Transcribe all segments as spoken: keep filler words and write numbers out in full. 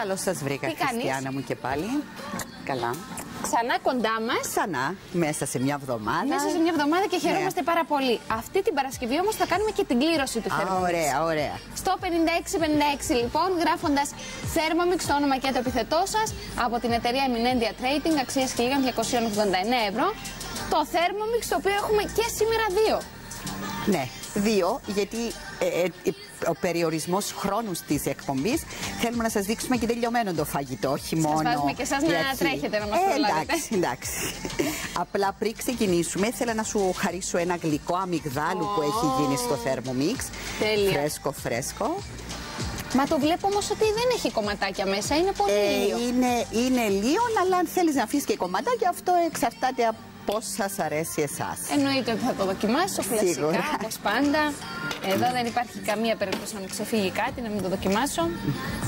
Καλώς σας βρήκα, Χριστιανά μου, και πάλι. Καλά. Ξανά κοντά μας. Ξανά, μέσα σε μια εβδομάδα. Μέσα σε μια εβδομάδα και χαιρόμαστε ναι. πάρα πολύ. Αυτή την Παρασκευή όμως θα κάνουμε και την κλήρωση του Thermomix. Ωραία, ωραία. Στο πενήντα έξι πενήντα έξι λοιπόν, γράφοντας Thermomix το όνομα και το επιθετό σας από την εταιρεία Eminentia Trading, αξίας χίλια διακόσια ογδόντα εννέα ευρώ. Το Thermomix, το οποίο έχουμε και σήμερα δύο. Ναι, δύο, γιατί ε, ε, ο περιορισμός χρόνου της εκπομπής θέλουμε να σας δείξουμε και τελειωμένο το φαγητό, όχι σας μόνο. Σας βάζουμε και εσάς να τρέχετε να μας ε, προλάβετε. Εντάξει, εντάξει. Απλά πριν ξεκινήσουμε, ήθελα να σου χαρίσω ένα γλυκό αμυγδάλου oh. που έχει γίνει στο Thermomix. Τέλεια. Φρέσκο, φρέσκο. Μα το βλέπω όμως ότι δεν έχει κομματάκια μέσα, είναι πολύ ε, λίγο. Είναι, είναι λίγο, αλλά αν θέλεις να αφήσεις και κομματάκια, αυτό εξαρτάται από πώς σας αρέσει εσάς. Εννοείται ότι θα το δοκιμάσω κλασικά, όπως πάντα. Εδώ δεν υπάρχει καμία περίπτωση να μου ξεφύγει κάτι, να μην το δοκιμάσω. Mm.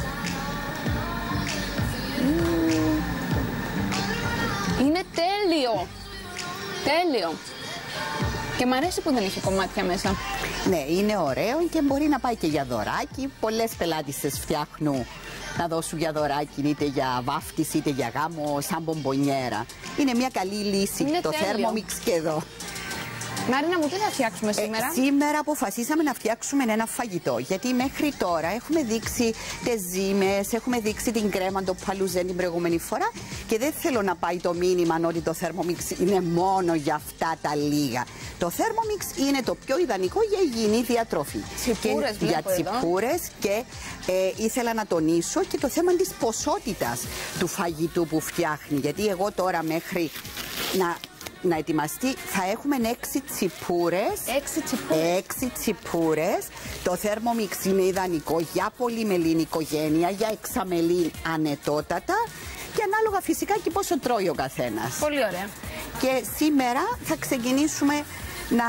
Είναι τέλειο! Τέλειο! Και μ' αρέσει που δεν έχει κομμάτια μέσα. Ναι, είναι ωραίο και μπορεί να πάει και για δωράκι. Πολλές πελάτισσες φτιάχνουν να δώσουν για δωράκι, είτε για βάφτιση είτε για γάμο, σαν μπομπονιέρα. Είναι μια καλή λύση. Είναι το τέλειο. Thermomix και εδώ. Μαρίνα μου, τι θα φτιάξουμε σήμερα? Ε, σήμερα αποφασίσαμε να φτιάξουμε ένα φαγητό. Γιατί μέχρι τώρα έχουμε δείξει τις ζύμες, έχουμε δείξει την κρέμα, το παλουζέν την προηγούμενη φορά. Και δεν θέλω να πάει το μήνυμα ότι το Thermomix είναι μόνο για αυτά τα λίγα. Το Thermomix είναι το πιο ιδανικό για υγιεινή διατροφή. Τσιπούρες, και για τσιπούρες και ε, ήθελα να τονίσω και το θέμα της ποσότητας του φαγητού που φτιάχνει. Γιατί εγώ τώρα μέχρι να... να ετοιμαστεί, θα έχουμε έξι τσιπούρες. Έξι τσιπούρες. Έξι τσιπούρες. Το Thermomix είναι ιδανικό για πολυμελή οικογένεια, για εξαμελή ανετότατα και ανάλογα φυσικά και πόσο τρώει ο καθένας. Πολύ ωραία. Και σήμερα θα ξεκινήσουμε να...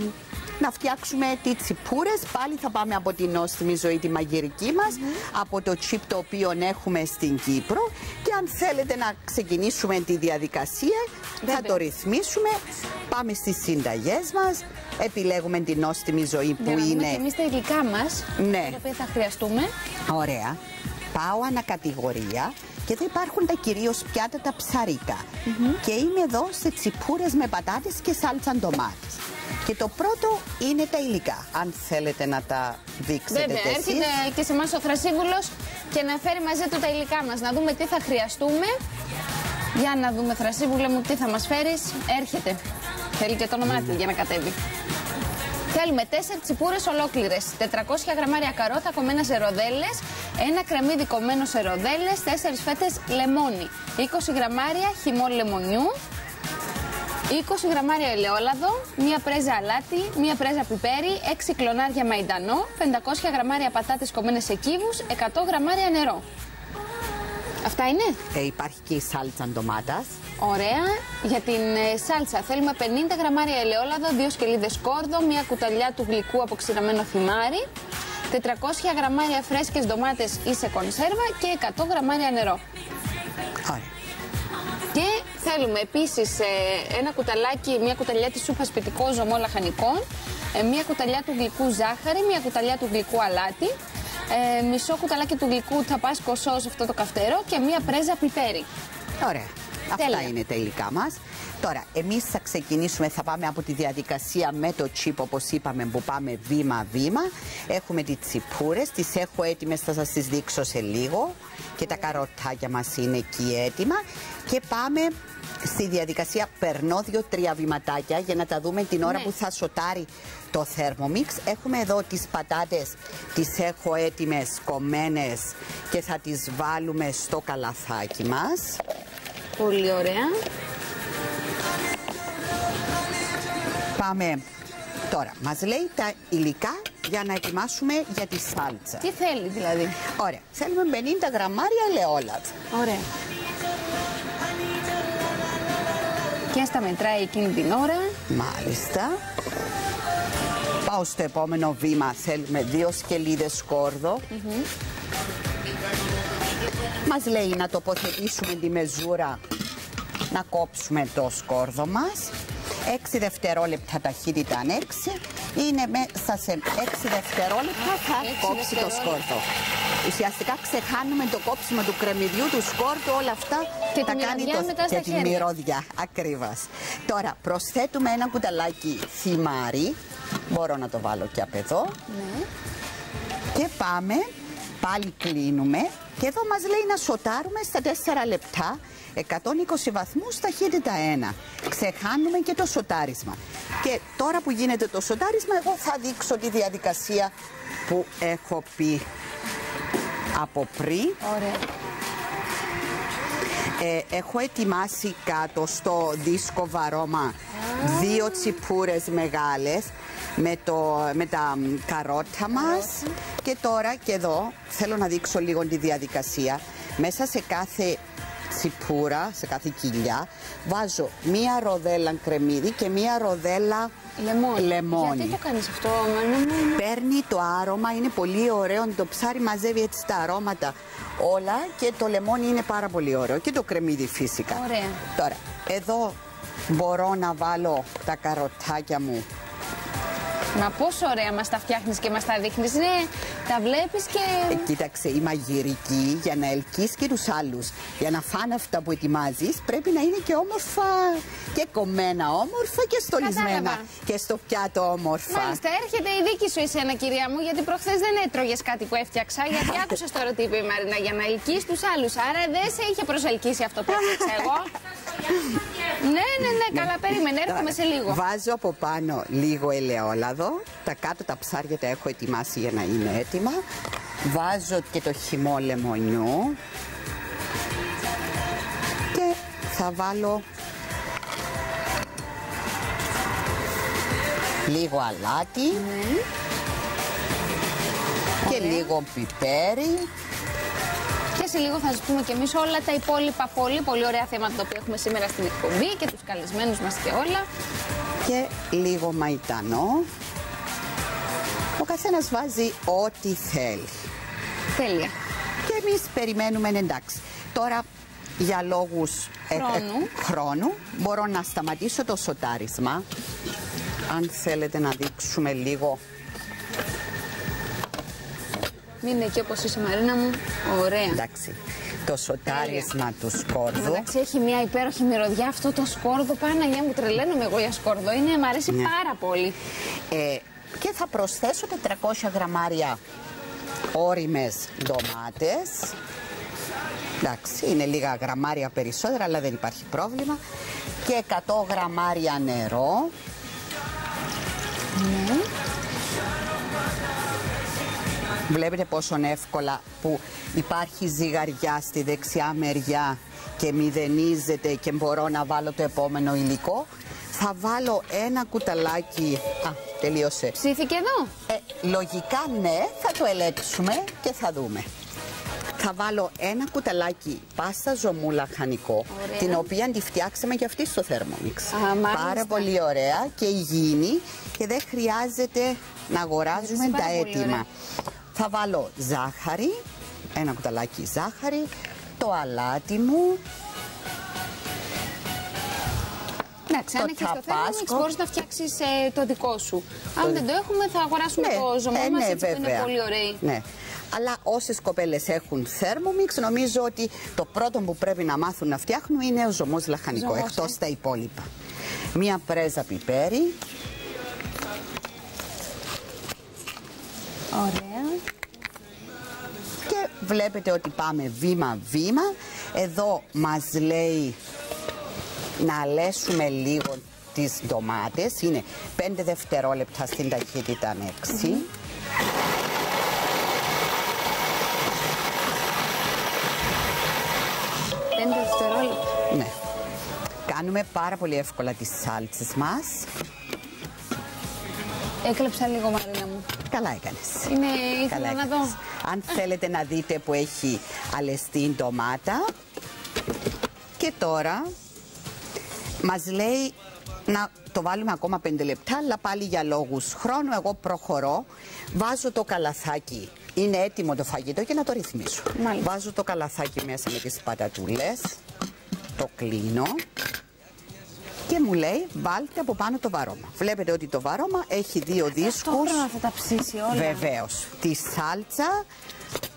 να φτιάξουμε τις τσιπούρες. Πάλι θα πάμε από την νόστιμη ζωή τη μαγειρική μας, mm-hmm. από το τσίπ το οποίο έχουμε στην Κύπρο. Και αν θέλετε να ξεκινήσουμε τη διαδικασία, Βέβαια. θα το ρυθμίσουμε. Πάμε στις συνταγές μας. Επιλέγουμε την νόστιμη ζωή που Για είναι. Και εμείς τα υλικά μας, ναι. τα οποία θα χρειαστούμε. Ωραία. Πάω ανακατηγορία. Και εδώ υπάρχουν τα κυρίως πιάτα τα ψαρίκα. Mm-hmm. Και είμαι εδώ σε τσιπούρες με πατάτες και σάλτσα ντομάτες. Και το πρώτο είναι τα υλικά. Αν θέλετε να τα δείξετε. Βέβαια, εσείς. έρχεται και σε εμάς ο Θρασίβουλος και να φέρει μαζί του τα υλικά μας. Να δούμε τι θα χρειαστούμε. Για να δούμε, Θρασίβουλε μου, τι θα μας φέρεις. Έρχεται. Θέλει και το όνομά του για να κατέβει. Θέλουμε τέσσερις τσιπούρες ολόκληρες, τετρακόσια γραμμάρια καρότα κομμένα σε ροδέλες, ένα κρεμμύδι κομμένο σε ροδέλες, τέσσερις φέτες λεμόνι, είκοσι γραμμάρια χυμό λεμονιού, είκοσι γραμμάρια ελαιόλαδο, μία πρέζα αλάτι, μία πρέζα πιπέρι, έξι κλονάρια μαϊντανό, πεντακόσια γραμμάρια πατάτες κομμένες σε κύβους, εκατό γραμμάρια νερό. Αυτά είναι. Ε, υπάρχει και η σάλτσα ντομάτας. Ωραία. Για την ε, σάλτσα θέλουμε πενήντα γραμμάρια ελαιόλαδο, δύο σκελίδες σκόρδο, μία κουταλιά του γλυκού από ξηραμένο θυμάρι, τετρακόσια γραμμάρια φρέσκες ντομάτες ή σε κονσέρβα και εκατό γραμμάρια νερό. Ωραία. Και θέλουμε επίσης ε, ένα κουταλάκι, μία κουταλιά της σούπας σπιτικό ζωμό λαχανικών, ε, μία κουταλιά του γλυκού ζάχαρη, μία κουταλιά του γλυκού αλάτι, ε, μισό κουταλάκι του γλυκού ταπάσκο σως, αυτό το καυτερό, και μία πρέζα πιπέρι. Ωραία. Τέλεια. Αυτά είναι τα υλικά μας. Τώρα, εμείς θα ξεκινήσουμε, θα πάμε από τη διαδικασία με το τσίπ, όπως είπαμε, που πάμε βήμα-βήμα. Έχουμε τις τσιπούρες, τις έχω έτοιμες, θα σας τις δείξω σε λίγο. Και τα καροτάκια μας είναι εκεί έτοιμα. Και πάμε στη διαδικασία, περνώ δύο-τρία βηματάκια για να τα δούμε την ώρα ναι. που θα σοτάρει το Thermomix. Έχουμε εδώ τις πατάτες, τις έχω έτοιμες, κομμένες και θα τις βάλουμε στο καλαθάκι μας. Πολύ ωραία. Πάμε τώρα. Μας λέει τα υλικά για να ετοιμάσουμε για τη σάλτσα. Τι θέλει δηλαδή? Ωραία. Θέλουμε πενήντα γραμμάρια ελαιόλαδο. Ωραία. Και στα μετράει εκείνη την ώρα. Μάλιστα. Πάω στο επόμενο βήμα. Θέλουμε δύο σκελίδες σκόρδο. Mm-hmm. Μας λέει να τοποθετήσουμε τη μεζούρα, να κόψουμε το σκόρδο μας. έξι δευτερόλεπτα ταχύτητα ανέξη. Είναι μέσα σε έξι δευτερόλεπτα θα έξι κόψει δευτερόλεπτα. το σκόρδο. ουσιαστικά ξεχάνουμε το κόψιμο του κρεμμυδιού, του σκόρτου, όλα αυτά και τα τη κάνει μυρωδιά το... μετά στα και τη χέρια. μυρωδιά, ακριβώς. Τώρα προσθέτουμε ένα κουταλάκι θυμάρι, μπορώ να το βάλω και από εδώ. Ναι. Και πάμε, πάλι κλείνουμε και εδώ μας λέει να σοτάρουμε στα τέσσερα λεπτά, εκατόν είκοσι βαθμούς, ταχύτητα ένα. Ξεχάνουμε και το σοτάρισμα. Και τώρα που γίνεται το σοτάρισμα, εγώ θα δείξω τη διαδικασία που έχω πει από πριν. Ωραία. Ε, έχω ετοιμάσει κάτω στο δίσκο βαρώμα δύο τσιπούρες μεγάλες με, το, με τα καρότα μας. Και τώρα και εδώ θέλω να δείξω λίγο τη διαδικασία. Μέσα σε κάθε τσιπούρα, σε κάθε κοιλιά, βάζω μία ροδέλα κρεμμύδι και μία ροδέλα λεμόνι. λεμόνι. Γιατί το κάνεις αυτό, μάνα μου? Παίρνει το άρωμα, είναι πολύ ωραίο, το ψάρι μαζεύει έτσι τα αρώματα όλα και το λεμόνι είναι πάρα πολύ ωραίο και το κρεμμύδι φυσικά. Ωραία. Τώρα, εδώ μπορώ να βάλω τα καροτάκια μου. Μα πόσο ωραία μας τα φτιάχνεις και μας τα δείχνεις. Ναι, τα βλέπεις και... Ε, κοίταξε, η μαγειρική για να ελκύσει και τους άλλους. Για να φάνε αυτά που ετοιμάζεις πρέπει να είναι και όμορφα και κομμένα όμορφα και στολισμένα. Κατάλαβα. Και στο πιάτο όμορφα. Μάλιστα, έρχεται η δίκη σου εσένα, κυρία μου, γιατί προχθές δεν έτρωγες κάτι που έφτιαξα. Γιατί άκουσες τώρα τι είπε η Μαρίνα, για να ελκύσεις τους άλλους. Άρα δεν σε είχε προσελκύσει αυτό που έφτιαξα εγώ. Ναι, ναι, ναι, καλά, περίμενε, έρχομαι σε λίγο. Βάζω από πάνω λίγο ελαιόλαδο. Τα κάτω τα ψάρια τα έχω ετοιμάσει για να είναι έτοιμα. Βάζω και το χυμό λεμονιού. Και θα βάλω λίγο αλάτι. Ναι. Και Ωραία. λίγο πιπέρι. Και σε λίγο θα σας πούμε και εμείς όλα τα υπόλοιπα πολύ πολύ ωραία θέματα τα οποία έχουμε σήμερα στην εκπομπή και τους καλεσμένους μας και όλα. Και λίγο μαϊτανό. Ο καθένας βάζει ό,τι θέλει. Τέλεια. Και εμείς περιμένουμε, εντάξει. Τώρα για λόγους ε, ε, Χρόνου. χρόνου μπορώ να σταματήσω το σοτάρισμα. Αν θέλετε να δείξουμε λίγο. Μην είναι εκεί όπως είσαι, Μαρίνα μου. Ωραία. Εντάξει, το σοτάρισμα του σκόρδου. Εντάξει, έχει μια υπέροχη μυρωδιά αυτό το σκόρδο. Παναγιά μου, τρελαίνομαι εγώ για σκόρδο. Είναι, μ' αρέσει Ναι. πάρα πολύ. Ε, και θα προσθέσω τετρακόσια γραμμάρια όριμες ντομάτες. Εντάξει, είναι λίγα γραμμάρια περισσότερα, αλλά δεν υπάρχει πρόβλημα. Και εκατό γραμμάρια νερό. Ναι. Βλέπετε πόσο εύκολα που υπάρχει ζυγαριά στη δεξιά μεριά και μηδενίζεται και μπορώ να βάλω το επόμενο υλικό. Θα βάλω ένα κουταλάκι... Α, τελείωσε. Ψήθηκε εδώ. Ε, λογικά ναι, θα το ελέγξουμε και θα δούμε. Θα βάλω ένα κουταλάκι πάστα ζωμού λαχανικό, Ωραία. την οποία τη φτιάξαμε και αυτή στο Thermomix. Α, μάλιστα. Πάρα πολύ ωραία και υγιεινή και δεν χρειάζεται να αγοράζουμε πάρα τα πολύ έτοιμα. ωραία. Θα βάλω ζάχαρη, ένα κουταλάκι ζάχαρη, το αλάτι μου. Εντάξει, αν Το έχεις το ταπάσκο. Thermomix μπορείς να φτιάξεις ε, το δικό σου. Αν Το- δεν το έχουμε θα αγοράσουμε το ζωμό ε, μας, ναι, έτσι που είναι βέβαια. πολύ ωραίοι. Ναι. Αλλά όσες κοπέλες έχουν Thermomix, νομίζω ότι το πρώτο που πρέπει να μάθουν να φτιάχνουν είναι ο ζωμός λαχανικό, Ζωμός, εκτός ε. τα υπόλοιπα. Μία πρέζα πιπέρι. Ωραία. Και βλέπετε ότι πάμε βήμα-βήμα. Εδώ μας λέει να αλέσουμε λίγο τις ντομάτες. Είναι πέντε δευτερόλεπτα στην ταχύτητα έξι. Πέντε δευτερόλεπτα. Ναι. Κάνουμε πάρα πολύ εύκολα τις σάλτσες μας. Έκλεψα λίγο, Μαρίνα μου. Καλά έκανες. Είναι, ήθελα Καλά να δω. έκανες. Αν θέλετε να δείτε που έχει αλεστεί η ντομάτα. Και τώρα μας λέει να το βάλουμε ακόμα πέντε λεπτά, αλλά πάλι για λόγους χρόνου εγώ προχωρώ. Βάζω το καλαθάκι. Είναι έτοιμο το φαγητό και να το ρυθμίσω. Μάλιστα. Βάζω το καλαθάκι μέσα με τις πατατούλες. Το κλείνω. Και μου λέει βάλτε από πάνω το βαρώμα. Βλέπετε ότι το βαρώμα έχει δύο δίσκους. Ταυτόχρονα θα τα ψήσει όλα. Βεβαίως. Τη σάλτσα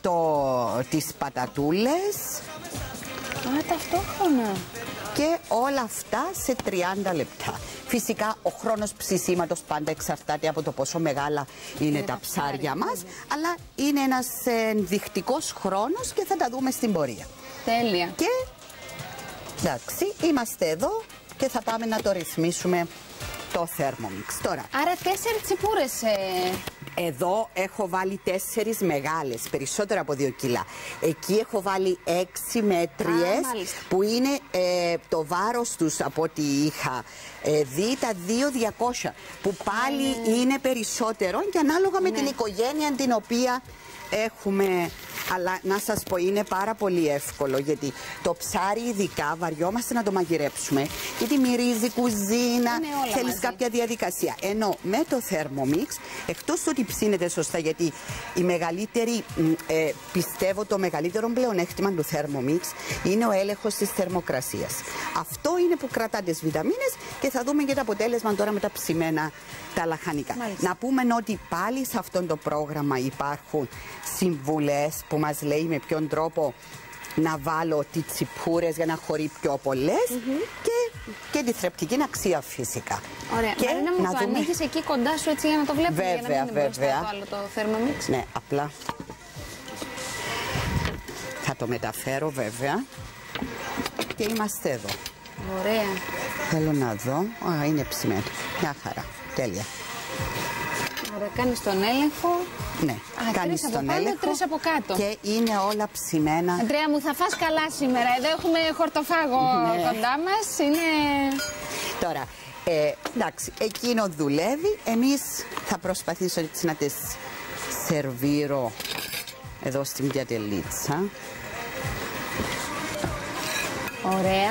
το, τις πατατούλες. Α, ταυτόχρονα. Και όλα αυτά σε τριάντα λεπτά. Φυσικά ο χρόνος ψησίματος πάντα εξαρτάται από το πόσο μεγάλα είναι, είναι τα ψάρια μας, ναι. Αλλά είναι ένας ενδεικτικός χρόνος και θα τα δούμε στην πορεία. Τέλεια. Και εντάξει, είμαστε εδώ και θα πάμε να το ρυθμίσουμε το Thermomix. Τώρα. Άρα τέσσερις τσιπούρες. Ε... Εδώ έχω βάλει τέσσερις μεγάλες, περισσότερα από δύο κιλά. Εκεί έχω βάλει έξι μέτριες, που είναι ε, το βάρος τους από ό,τι είχα ε, δει, τα δύο χιλιάδες διακόσια, που πάλι mm. είναι περισσότερο και ανάλογα με mm. την οικογένεια την οποία έχουμε. Αλλά να σας πω, είναι πάρα πολύ εύκολο, γιατί το ψάρι ειδικά βαριόμαστε να το μαγειρέψουμε, γιατί μυρίζει κουζίνα, θέλεις κάποια διαδικασία. Ενώ με το Thermomix, εκτός ότι ψήνεται σωστά, γιατί η μεγαλύτερη, ε, πιστεύω το μεγαλύτερο πλεονέκτημα του Thermomix είναι ο έλεγχος της θερμοκρασίας. Αυτό είναι που κρατά τις βιταμίνες και θα δούμε και το αποτέλεσμα τώρα με τα ψημένα τα λαχανικά. Μάλιστα. Να πούμε ότι πάλι σε αυτό το πρόγραμμα υπάρχουν συμβουλές που μας λέει με ποιον τρόπο να βάλω τις τσιπούρες για να χωρεί πιο πολλές mm-hmm. και, και τη θρεπτική αξία φυσικά. Ωραία. Και Μαρίνα, μου να το δούμε... ανοίγεις εκεί κοντά σου έτσι για να το βλέπουμε, βέβαια, για να μην είναι μπροστά το άλλο το Thermomix. Ναι, απλά θα το μεταφέρω βέβαια και είμαστε εδώ. Ωραία. Θέλω να δω. Α, είναι ψημένο. Μια χαρά. Τέλεια. Ωραία, κάνεις τον έλεγχο. Ναι, Α, κάνεις τρεις τον από πάνω, έλεγχο τρεις από κάτω. Και είναι όλα ψημένα. Αντρέα μου, θα φας καλά σήμερα. Εδώ έχουμε χορτοφάγο ναι. κοντά μας. Είναι... Τώρα, ε, εντάξει, εκείνο δουλεύει. Εμείς θα προσπαθήσω έτσι να τις σερβίρω εδώ στην πιατελίτσα. Ωραία.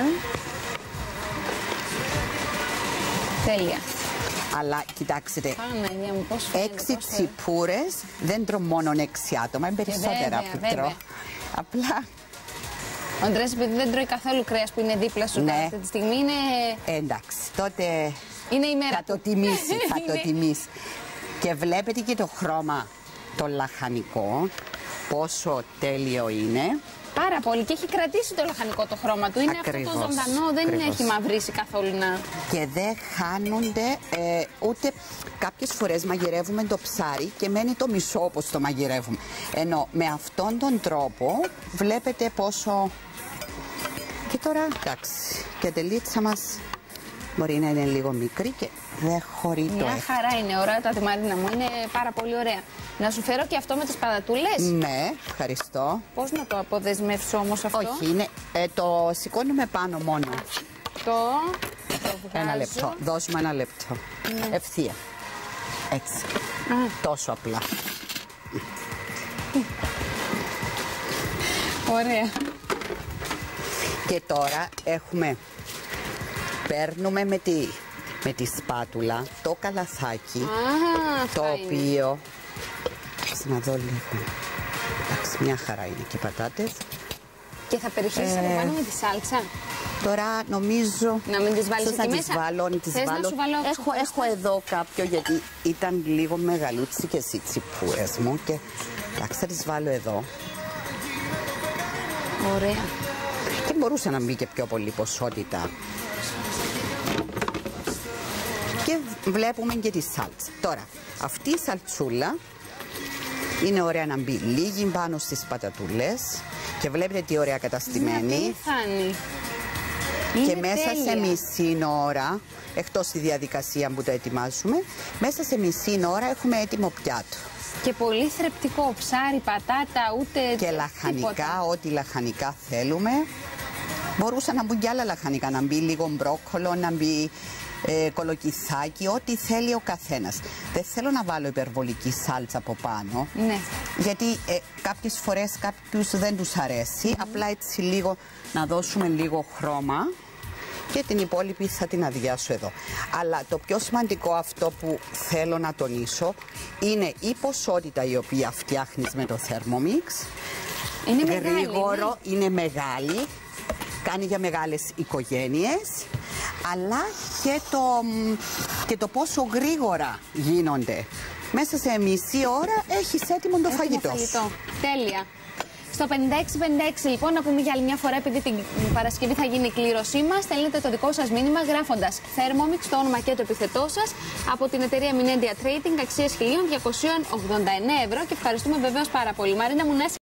Τέλεια. Αλλά κοιτάξτε, Πάμε, μου, πώς έξι τσιπούρες δεν τρώω μόνο έξι άτομα, είναι περισσότερα που τρώω. Απλά... Ο Αντρέας, επειδή δεν τρώει καθόλου κρέας που είναι δίπλα σου ναι. αυτή τη στιγμή, είναι... Ε, εντάξει, τότε είναι η μέρα θα το τιμήσει, θα το τιμήσει. Και βλέπετε και το χρώμα το λαχανικό, πόσο τέλειο είναι. Πάρα πολύ και έχει κρατήσει το λαχανικό το χρώμα του. Είναι ακριβώς, αυτό το ζωντανό, δεν ακριβώς. έχει μαυρίσει καθόλου να... Και δεν χάνονται ε, ούτε κάποιες φορές μαγειρεύουμε το ψάρι και μένει το μισό όπως το μαγειρεύουμε. Ενώ με αυτόν τον τρόπο βλέπετε πόσο... Και τώρα εντάξει, και η τελίτσα μας μπορεί να είναι λίγο μικρή και δεν χωρεί το Μια χαρά είναι, ωραία τα Μαρίνα μου, είναι πάρα πολύ ωραία. Να σου φέρω και αυτό με τις πατατούλες. Ναι, ευχαριστώ. Πώς να το αποδεσμεύσω όμως αυτό? Όχι, είναι, ε, το σηκώνουμε πάνω μόνο. Το, το ένα λεπτό, δώσουμε ένα λεπτό. Ναι. Ευθεία. Έτσι. Α. Τόσο απλά. Ωραία. Και τώρα έχουμε, παίρνουμε με τη, με τη σπάτουλα το καλαθάκι, Α, το οποίο... Να δω λίγο. Εντάξει, μια χαρά είναι και οι πατάτες. Και θα περιχύσεις ε, από πάνω με τη σάλτσα. Τώρα νομίζω... Να μην τις βάλεις εκεί μέσα. Βάλω, να τις Θες βάλω. Να σου βάλω έχω, έχω εδώ κάποιο, γιατί ήταν λίγο μεγαλούτσι και εσύ τσιπούρες μου. Και εντάξει, θα τις βάλω εδώ. Ωραία. Και μπορούσε να μπει και πιο πολύ ποσότητα. Και βλέπουμε και τη σάλτσα. Τώρα, αυτή η σαλτσούλα είναι ωραία να μπει λίγη πάνω στις πατατούλες και βλέπετε τι ωραία καταστημένη. Και μέσα τέλεια. σε μισή ώρα, εκτός τη διαδικασία που το ετοιμάζουμε, μέσα σε μισή ώρα έχουμε έτοιμο πιάτο. Και πολύ θρεπτικό, ψάρι, πατάτα, ούτε και λαχανικά, ό,τι λαχανικά θέλουμε. Μπορούσαν να μπουν και άλλα λαχανικά, να μπει λίγο μπρόκολο, να μπει ε, κολοκυθάκι, ό,τι θέλει ο καθένας. Δεν θέλω να βάλω υπερβολική σάλτσα από πάνω, ναι. γιατί ε, κάποιες φορές κάποιους δεν τους αρέσει, mm. απλά έτσι λίγο να δώσουμε λίγο χρώμα και την υπόλοιπη θα την αδειάσω εδώ. Αλλά το πιο σημαντικό αυτό που θέλω να τονίσω είναι η ποσότητα η οποία φτιάχνεις με το Thermomix. Είναι γρήγορο, μεγάλη, είναι μεγάλη, κάνει για μεγάλες οικογένειες, αλλά και το, και το πόσο γρήγορα γίνονται Μέσα σε μισή ώρα έχεις έτοιμο το φαγητό. φαγητό. Τέλεια. Στο πενήντα έξι πενήντα έξι λοιπόν, να πούμε για άλλη μια φορά, επειδή την Παρασκευή θα γίνει η κλήρωσή μας, στέλνετε το δικό σας μήνυμα γράφοντας Thermomix, το όνομα και το επιθετό σας, από την εταιρεία Minendia Trading, αξίας χίλια διακόσια ογδόντα εννέα ευρώ, και ευχαριστούμε βεβαίως πάρα πολύ. Μαρίνα μου, να